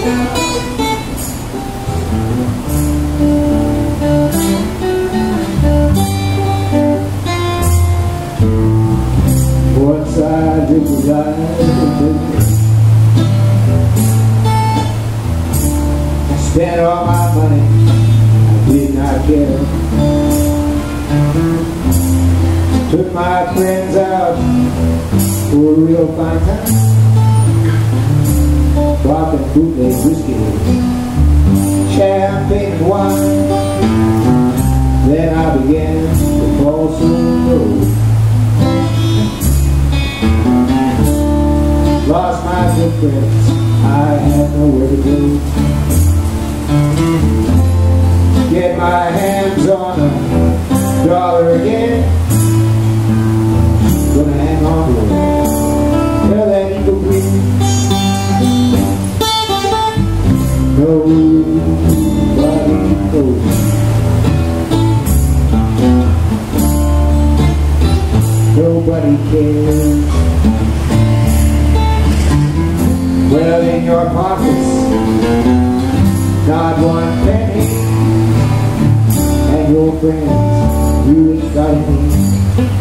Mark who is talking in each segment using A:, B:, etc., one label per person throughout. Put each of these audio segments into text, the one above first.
A: Once I did desire, I spent all my money, I did not care. Took my friends out for a real fine time, rockin' bootleg whiskey, champagne and wine. Then I began to fall so low. Lost my good friends, I had nowhere to go. Get my hands on $1 again, gonna hang on to it, tell that eagle green. Nobody knows, nobody cares. Well, in your pockets, not one penny, and your friends, you ain't got any.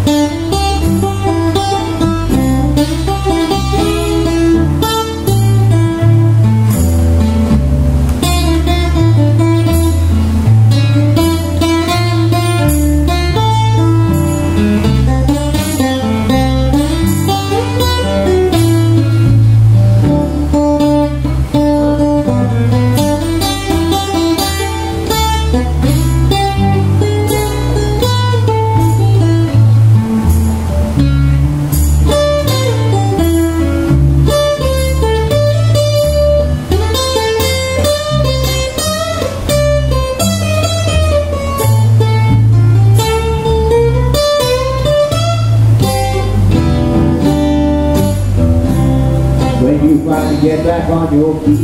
A: When you finally get back on your feet,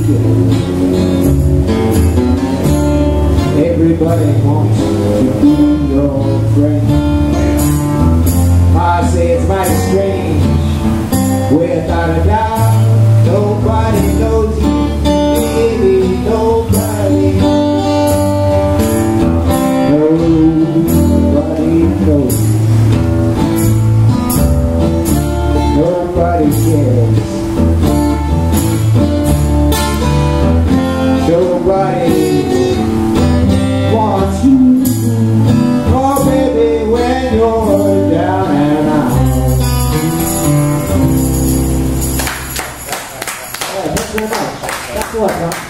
A: everybody wants to be your friend. I say it's mighty strange, without a doubt, nobody knows you, baby, nobody. Nobody knows you. Nobody cares. Nobody wants you, oh baby, when you're down and out. Thank you very much. That's what, huh?